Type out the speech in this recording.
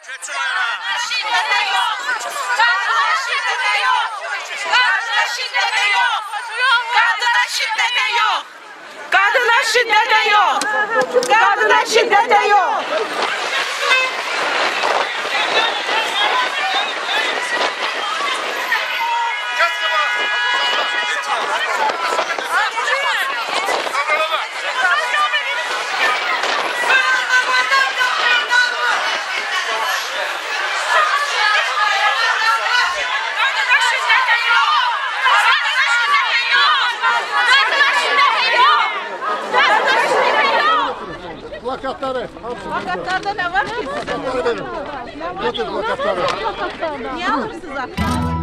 Kadına şiddete yok. Kadına şiddete yok. Kadına şiddete yok. Kadına şiddete yok. Kadına şiddete yok. Kadına şiddete yok. Plakatları. Plakatlarda ne var ki? Plakatları verin. Götür plakatları. Niye alırsınız?